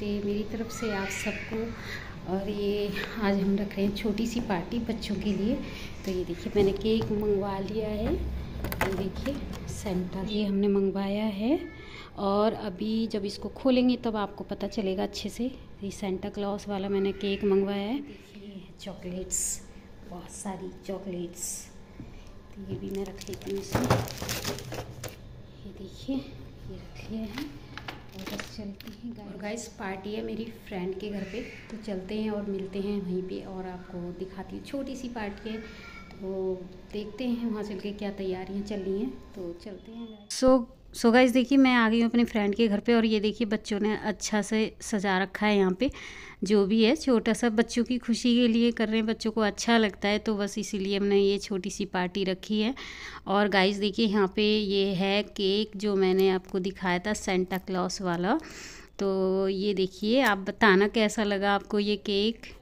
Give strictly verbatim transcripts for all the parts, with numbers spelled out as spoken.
Day मेरी तरफ से आप सबको। और ये आज हम रख रहे हैं छोटी सी पार्टी बच्चों के लिए। तो ये देखिए मैंने केक मंगवा लिया है, ये देखिए सेंटा ये हमने मंगवाया है। और अभी जब इसको खोलेंगे तब आपको पता चलेगा अच्छे से। ये सेंटा क्लॉज वाला मैंने केक मंगवाया है। देखिए चॉकलेट्स, बहुत सारी चॉकलेट्स, तो ये भी मैं रख लेती हूँ इसमें। ये देखिए ये रख लिए हैं और बस चलते हैं। और गाइस पार्टी है मेरी फ्रेंड के घर पे, तो चलते हैं और मिलते हैं वहीं पे और आपको दिखाती हूँ। छोटी सी पार्टी है तो देखते हैं वहाँ चल के क्या तैयारियाँ चल रही हैं, तो चलते हैं। सो सो गाइस देखिए मैं आ गई हूँ अपनी फ्रेंड के घर पे और ये देखिए बच्चों ने अच्छा से सजा रखा है। यहाँ पे जो भी है छोटा सा बच्चों की खुशी के लिए कर रहे हैं, बच्चों को अच्छा लगता है तो बस इसीलिए हमने ये छोटी सी पार्टी रखी है। और गाइस देखिए यहाँ पे ये है केक जो मैंने आपको दिखाया था सेंटा क्लॉज वाला। तो ये देखिए आप बताना कैसा लगा आपको ये केक।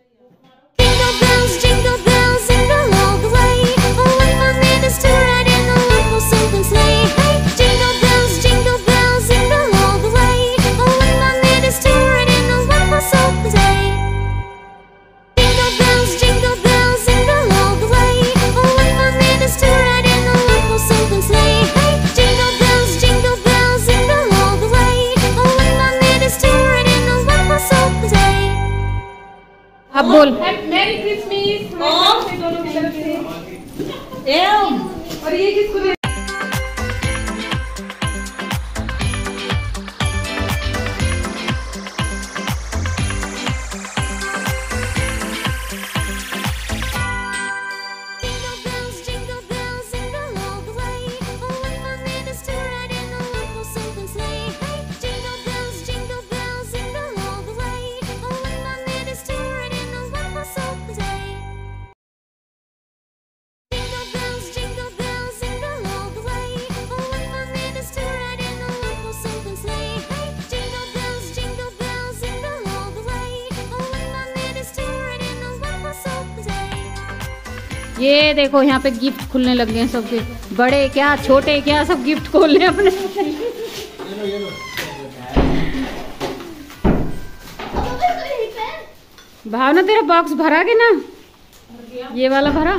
अब बोल मैरी क्रिसमस और ये किसको ये देखो यहाँ पे गिफ्ट खुलने लग गए हैं सबके, बड़े क्या छोटे क्या सब गिफ्ट खोल रहे हैं अपने। भावना तेरा बॉक्स भरा के ना, ये वाला भरा,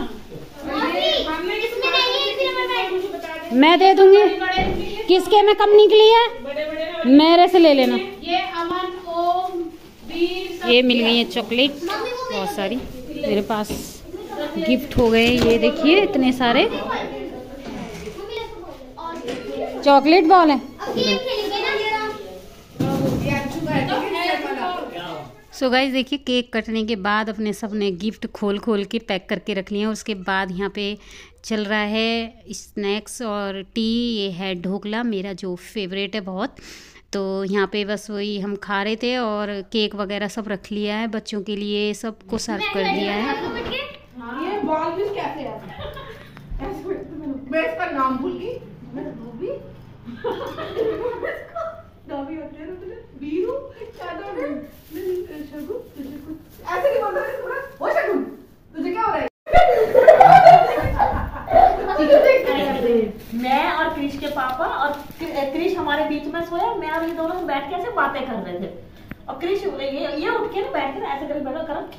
मैं दे दूंगी। किसके में कम निकली है मेरे से ले लेना। ये अमन ओम ये मिल गई है चॉकलेट बहुत सारी, मेरे पास गिफ्ट हो गए। ये देखिए इतने सारे चॉकलेट बॉल है। सो गाइस देखिए केक कटने के बाद अपने सब ने गिफ्ट खोल खोल के पैक करके रख लिए। उसके बाद यहाँ पे चल रहा है स्नैक्स और टी। ये है ढोकला मेरा जो फेवरेट है बहुत, तो यहाँ पे बस वही हम खा रहे थे और केक वगैरह सब रख लिया है बच्चों के लिए, सबको सर्व कर दिया है। ये बॉल भी कैसे है? मैं इसका नाम भूल गई। मैं रूबी नामी होते हैं ना बीरू क्या नाम है? शगुन तुझे कुछ ऐसे नहीं बोलता है पूरा। ओ शगुन तुझे क्या हो रहा है? मैं और क्रिश के पापा और क्रिश हमारे बीच में सोया, मैं और ये दोनों बैठ के ऐसे बातें कर रहे थे और क्रिश ये ये उठ के ना बैठ कर ऐसे कर बैठा करा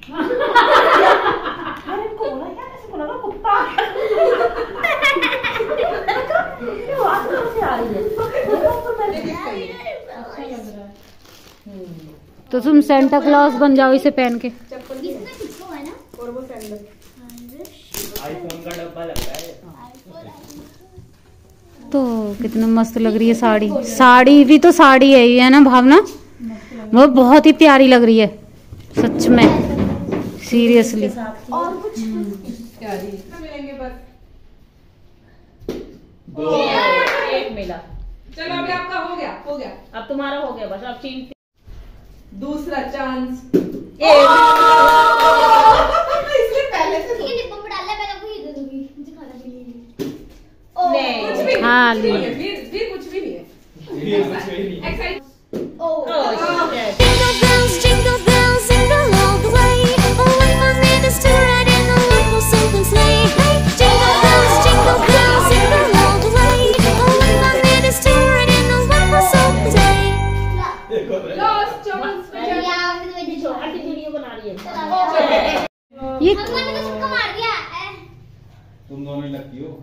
इनको बोला क्या ऐसे बोला ना कुत्ता ये बात कहाँ से आ रही है? तो तुम सेंटा क्लॉज बन जाओ इसे पहन के। और वो सैंडल आईफोन का डब्बा लग रहा है। तो कितना मस्त लग रही है साड़ी। साड़ी भी तो साड़ी है ही है ना भावना, वो बहुत ही प्यारी लग रही है सच में, सीरियसली। और कुछ मिलेंगे बस दो एक मिला। चलो अभी आपका हो गया हो गया अब तुम्हारा हो गया बस। अब चीन दूसरा चांस। इसलिए पहले से ये डिब्बा में डालना, मैं आपको ये दे दूंगी मुझे खाना के लिए। नहीं कुछ भी हाँ नहीं है, फिर फिर कुछ भी नहीं है। ये कुछ भी नहीं। Excite oh Jingle bells, jingle bells, jingle all the way. Oh, when my minister ride in a little something sleigh. Hey, jingle bells, jingle bells, jingle all the way. Oh, when my minister ride in a little something sleigh. Lost chance. तुम दोनों लगती हो।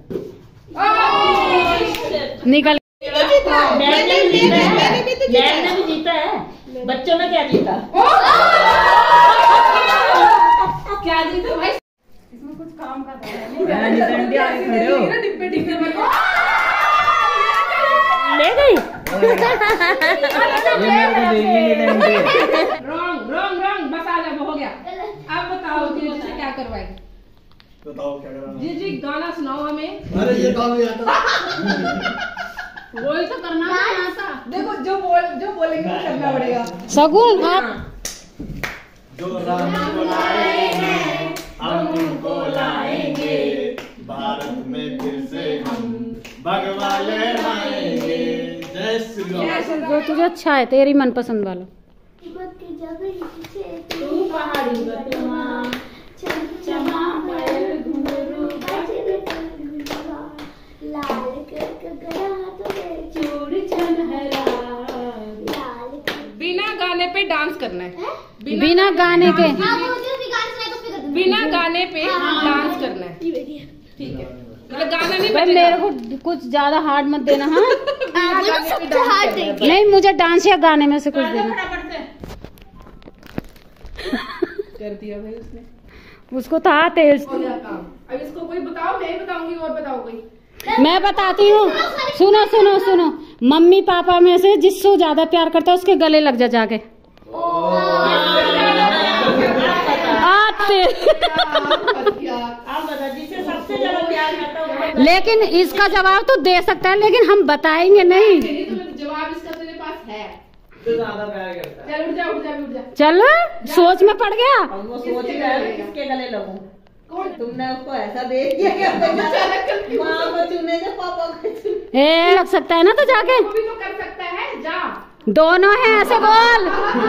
निकल dad ने भी जीता है, dad ने भी जीता है, बच्चों में क्या जीता? क्या जीता भाई? इसमें कुछ काम का डिब्बे डिब्बे में ले गई। रॉन्ग रॉन्ग रॉन्ग बस आ जा, हो गया। अब बताओ जीजी से क्या करवाएगी? बताओ क्या करना? जीजी गाना सुनाओ हमें। अरे ये काम नहीं आता। वही तो करना था। देखो जो बोल जो बोलेंगे वो करना पड़ेगा। सगुन आप जो राम को लाएंगे हम उनको लाएंगे, भारत में फिर से हम भगवा लहराएंगे। जय श्री राम। जो तुझे अच्छा है, तेरी मनपसंद वाला। तू पहाड़ी बतमा चमा पर घुंघरू लाल कर गया तो चूड़ चनहरा। बिना गाने पे डांस करना है। बिना गाने के हाँ वो जो भी गाना सुनाए तो फिर कर दूंगी। बिना गाने पे डांस करना है। ठीक है, मतलब गाना नहीं भाई बजेगा। मेरे को कुछ ज्यादा हार्ड मत देना। हाँ हाँ, वो तो सबसे हार्ड देंगे। नहीं, मुझे डांस या गाने में से कुछ देना। फटाफट से कर दिया भाई उसने। उसको था तेल। हो गया काम। अब इसको कोई बताओ, मैं बताऊंगी और बताओ कोई। मैं बताती हूँ, सुनो सुनो सुनो। मम्मी पापा में से जिसको ज्यादा प्यार करता है उसके गले लग जा जाके। आते। आप बता, जिसे सबसे ज्यादा प्यार करता हूँ। लेकिन इसका जवाब तो दे सकता है, लेकिन हम बताएंगे नहीं। नहीं तो जवाब इसका तेरे पास है। तो ज्यादा प्यार करता है। चल उठ जा उठ जा उठ जा। चलो सोच में पड़ गया। अब वो सोच ही रहा है किसके गले लगूं। तुमने उसको ऐसा दे दिया कि अब माँ को चुने थे, पापा को चुने। ए लग सकता है ना तो जाके। वो भी तो कर सकता है, जा। दोनों है, ऐसे बोल।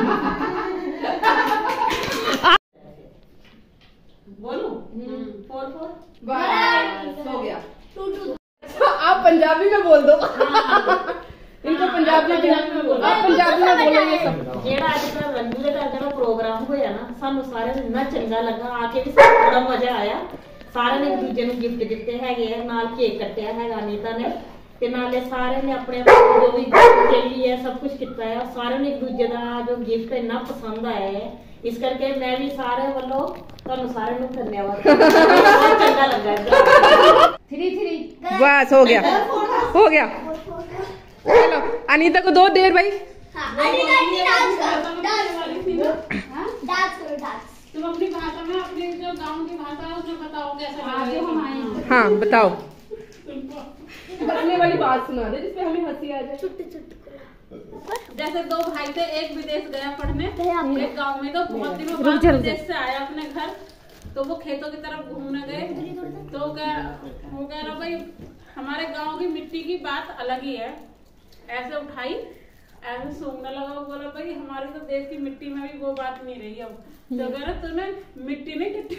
बोलूं? फोर फोर बस हो गया। आप पंजाबी में बोल दो। इनको पंजाबी में बोलो। आप पंजाबी में बोलो ये सब। जेड़ा अजकल रंजू दे घर जेड़ा प्रोग्राम होया ना, सानू सारे ਨੂੰ ਇੰਨਾ ਚੰਗਾ ਲੱਗਾ, ਆਕੇ ਵੀ ਸਾਨੂੰ ਬੜਾ ਮਜ਼ਾ ਆਇਆ। ਸਾਰਿਆਂ ਨੇ ਇੱਕ ਦੂਜੇ ਨੂੰ ਗਿਫਟ ਦਿੱਤੇ ਹੈਗੇ ਆ, ਨਾਲ ਕੇਕ ਕੱਟਿਆ ਹੈਗਾ ਨੀਤਾ ਨੇ, ਤੇ ਨਾਲੇ ਸਾਰਿਆਂ ਨੇ ਆਪਣੇ ਜੋ ਵੀ ਚੱਲੀ ਹੈ ਸਭ ਕੁਝ ਕੀਤਾ ਹੈ। ਸਾਰਿਆਂ ਨੂੰ ਇੱਕ ਦੂਜੇ ਦਾ ਜੋ ਗਿਫਟ ਇੰਨਾ ਪਸੰਦ ਆਇਆ ਹੈ, ਇਸ ਕਰਕੇ ਮੈਂ ਵੀ ਸਾਰੇ ਵੱਲੋਂ ਤੁਹਾਨੂੰ ਸਾਰਿਆਂ ਨੂੰ ਧੰਨਵਾਦ। ਬਹੁਤ ਚੰਗਾ ਲੱਗਾ। थ्री थ्री बस हो गया, हो गया। चलो अनीता को दो देर भाई। हाँ, अनीता की डांस करो, डांस डांस करो, डांस। तुम अपनी भाषा में, अपने जो गाँव की भाषा है उसमें बताओ कैसा लगा। हाँ बताओ, हंसने वाली बात सुना दे जिसपे हमें हंसी आ जाए। छुट्टी छुट्टी जैसे दो भाई थे, एक विदेश गया पढ़ने, एक गांव में, तो बहुत दिनों रुक बाद जा, रुक जा। विदेश से आया अपने घर, तो वो खेतों की तरफ घूमने गए, तो क्या वो कह रहा भाई हमारे गांव की मिट्टी की बात अलग ही है। ऐसे उठाई, ऐसे सूंघने लगा, वो बोला भाई हमारी तो देश की मिट्टी में भी वो बात नहीं रही अब। तो कह रहा तूने मिट्टी नहीं टिट्टी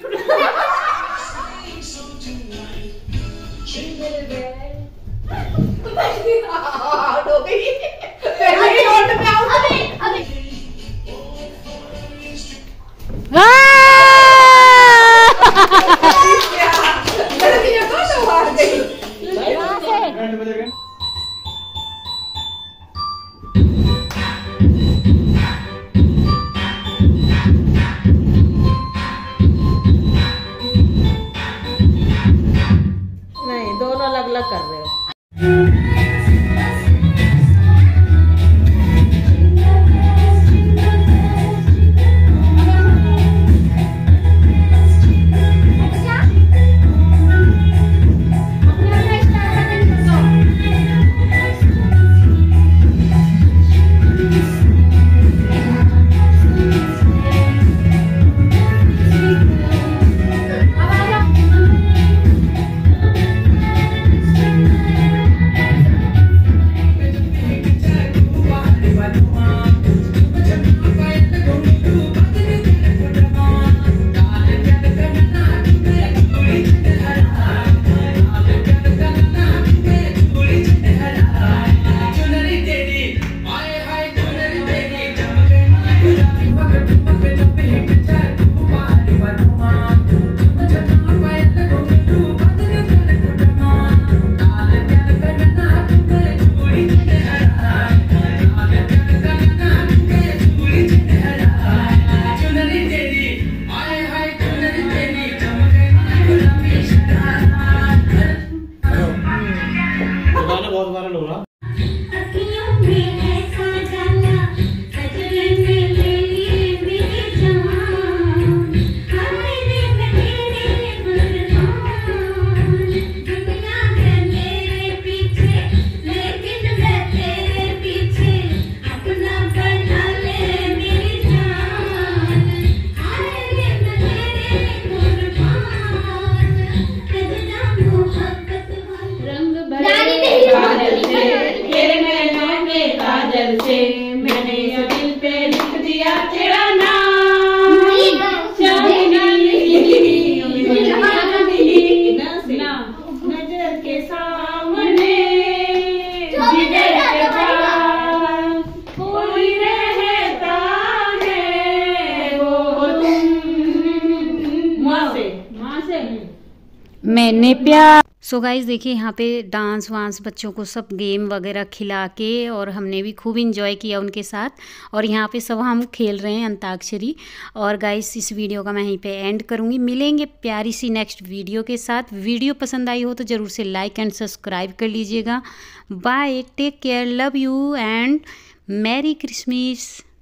आउट हो गई। पहले ही राउंड में आउट। अबे अबे लड़की ये कौन है हार गई? घंटे बजे गए। नहीं, दोनों अलग अलग कर रहे हो। काजल से मैंने ये दिल पे लिख दिया तेरा नाम नजर के सामने जिगर के पास कोई रहता है वो तुम माँ से माँ से मैंने प्यार। सो गाइस देखिए यहाँ पे डांस वांस बच्चों को सब गेम वगैरह खिला के और हमने भी खूब इंजॉय किया उनके साथ। और यहाँ पे सब हम खेल रहे हैं अंताक्षरी। और गाइस इस वीडियो का मैं यहीं पे एंड करूँगी। मिलेंगे प्यारी सी नेक्स्ट वीडियो के साथ। वीडियो पसंद आई हो तो ज़रूर से लाइक एंड सब्सक्राइब कर लीजिएगा। Bye, take care, love you and merry Christmas.